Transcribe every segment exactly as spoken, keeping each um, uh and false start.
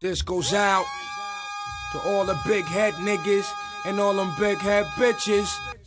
This goes out to all the big head niggas and all them big head bitches.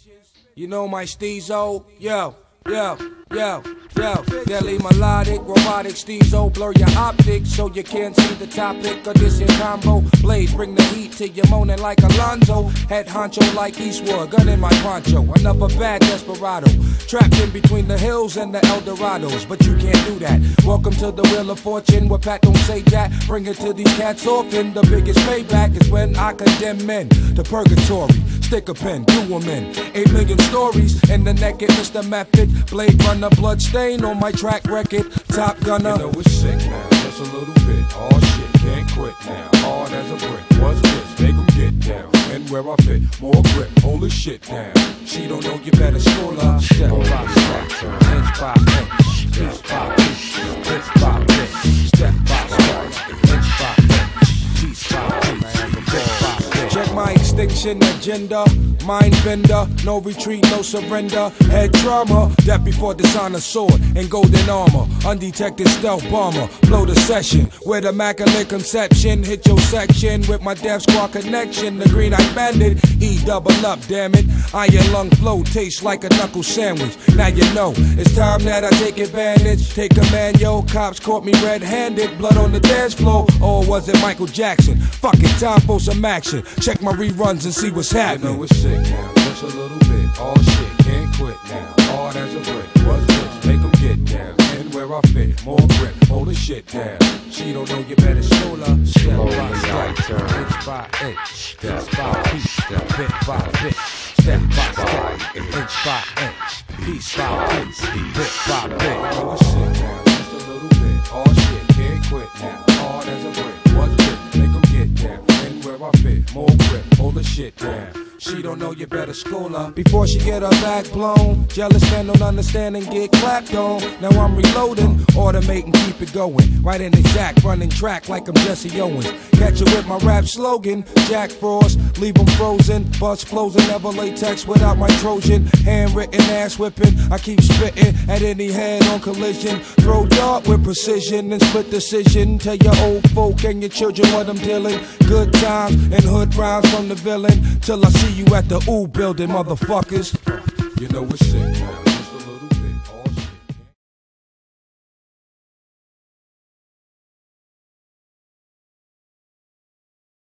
You know my Steezo, yo, yo, yo, yo. Deadly melodic, robotic Steezo, blur your optics so you can't see the topic of this here combo. Blades bring the heat to you moaning like Alonzo. Head honcho like Eastwood, gun in my poncho. Another bad desperado, trapped in between the hills and the Eldorados. But you can't do that. Welcome to the Wheel of Fortune, where Pat don't say that. Bring it to these cats often. The biggest payback is when I condemn men to purgatory. Stick a pen, do them in. Eight million stories in the naked Mister Method. Blade runner, blood stain on my track record. Top gunner. You know it's sick now, just a little bit. All shit, can't quit now. Hard as a brick. What's this? Make them get down. And where I fit, more grip. Hold the shit down. She don't know you better school her. Step by step, inch by inch, piece by piece, bit by bit. Step by step, inch by inch, piece by piece, bit by bit. Check my extinction agenda, mind bender, no retreat, no surrender. Head trauma, death before dishonor, sword and golden armor. Undetected stealth bomber, blow the session with immaculate conception. Hit your section with my death squad connection. The green eyed bandit, E double up, damn it. Iron lung flow tastes like a knuckle sandwich. Now you know it's time that I take advantage. Take command, yo. Cops caught me red-handed, blood on the dance floor. Or was it Michael Jackson? Fuck it, time for some action. Check my reruns and see what's happening. You know it's sick now, just a little bit. All shit, can't quit now. Hard as a brick. What's this? Make them get down. And where I fit, more grip. Hold the shit down. She don't know you better slow her. Step by step, inch by inch, piece by piece, bit by bit. Step by step, inch by inch, piece by piece, bit by bit. You know it's sick now, just a little bit. All shit, can't quit now. Hard as a brick. What's this? Make them get down. And where I fit, more grip. Hold the shit down. She don't know you better school her before she get her back blown. Jealous man don't understand and get clapped on. Now I'm reloading, automating, keep it going. Right in the jack, running track like I'm Jesse Owens. Catch it with my rap slogan, Jack Frost, leave them frozen. Bust flows and never latex without my Trojan. Handwritten ass whipping, I keep spitting at any head on collision. Throw dart with precision and split decision. Tell your old folk and your children what I'm dealing. Good times and hood rhymes from the villain. Till I see you at the ooh building, motherfuckers. You know it's sick now, just a little bit.